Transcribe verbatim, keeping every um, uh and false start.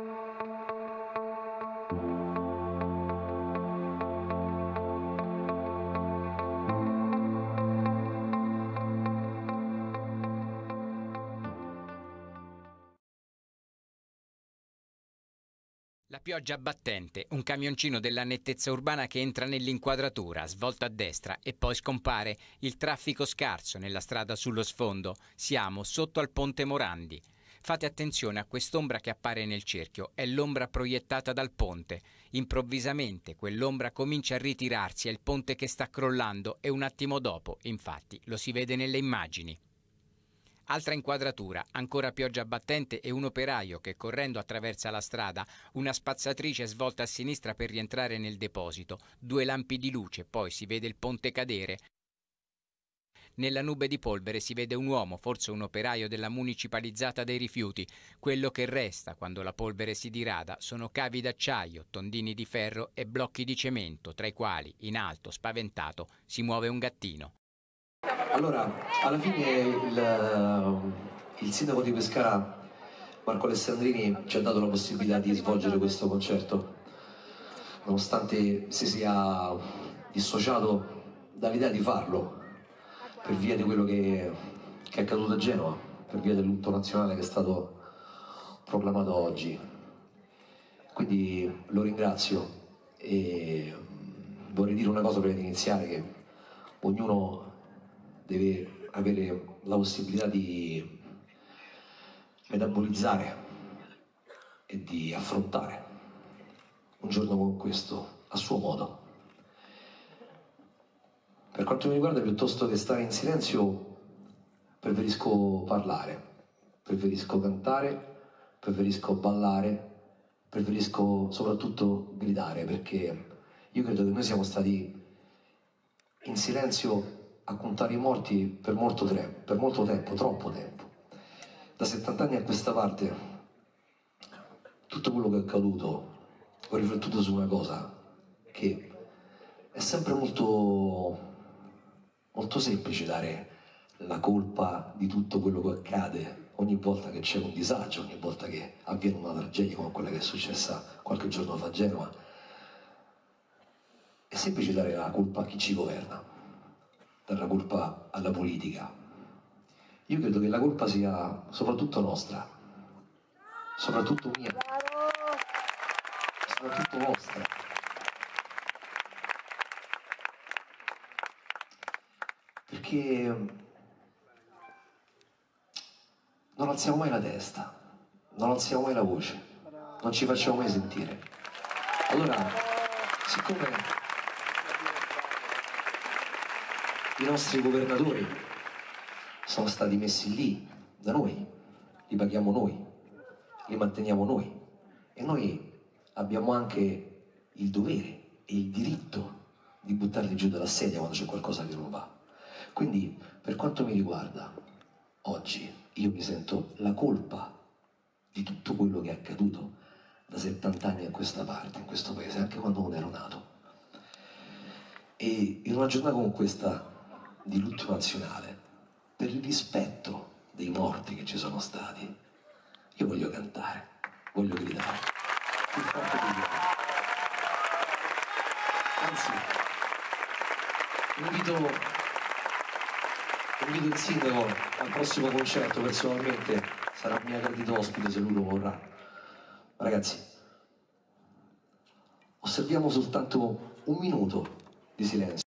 La pioggia battente, un camioncino della nettezza urbana che entra nell'inquadratura, svolta a destra e poi scompare, il traffico scarso nella strada sullo sfondo. Siamo sotto al ponte Morandi. Fate attenzione a quest'ombra che appare nel cerchio, è l'ombra proiettata dal ponte. Improvvisamente quell'ombra comincia a ritirarsi, è il ponte che sta crollando e un attimo dopo, infatti, lo si vede nelle immagini. Altra inquadratura, ancora pioggia battente e un operaio che correndo attraversa la strada, una spazzatrice svolta a sinistra per rientrare nel deposito, due lampi di luce, poi si vede il ponte cadere. Nella nube di polvere si vede un uomo, forse un operaio della municipalizzata dei rifiuti. Quello che resta quando la polvere si dirada sono cavi d'acciaio, tondini di ferro e blocchi di cemento, tra i quali, in alto, spaventato, si muove un gattino. Allora, alla fine il, il sindaco di Pescara, Marco Alessandrini, ci ha dato la possibilità di svolgere questo concerto, nonostante si sia dissociato dall'idea di farlo, per via di quello che, che è accaduto a Genova, per via del lutto nazionale che è stato proclamato oggi. Quindi lo ringrazio e vorrei dire una cosa prima di iniziare, che ognuno deve avere la possibilità di metabolizzare e di affrontare un giorno come questo a suo modo. Per quanto mi riguarda, piuttosto che stare in silenzio, preferisco parlare, preferisco cantare, preferisco ballare, preferisco soprattutto gridare, perché io credo che noi siamo stati in silenzio a contare i morti per molto, per molto tempo, troppo tempo. Da settanta anni a questa parte, tutto quello che è accaduto, ho riflettuto su una cosa, che è sempre molto, molto semplice dare la colpa di tutto quello che accade ogni volta che c'è un disagio, ogni volta che avviene una tragedia come quella che è successa qualche giorno fa a Genova. È semplice dare la colpa a chi ci governa, dare la colpa alla politica. Io credo che la colpa sia soprattutto nostra, soprattutto mia, soprattutto vostra. Perché non alziamo mai la testa, non alziamo mai la voce, non ci facciamo mai sentire. Allora, siccome i nostri governatori sono stati messi lì da noi, li paghiamo noi, li manteniamo noi, e noi abbiamo anche il dovere e il diritto di buttarli giù dalla sedia quando c'è qualcosa che non va. Quindi, per quanto mi riguarda, oggi io mi sento la colpa di tutto quello che è accaduto da settanta anni a questa parte, in questo paese, anche quando non ero nato. E in una giornata come questa di lutto nazionale, per il rispetto dei morti che ci sono stati, io voglio cantare, voglio gridare, più forte di me. Anzi, invito, invito il sindaco al prossimo concerto, personalmente sarà mio gradito ospite se lui lo vorrà. Ragazzi, osserviamo soltanto un minuto di silenzio.